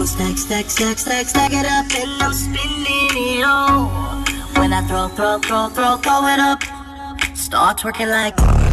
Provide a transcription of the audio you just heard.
stack, stack, stack, stack, stack it up, and I'm spinning it all. When I throw it up, start twerking like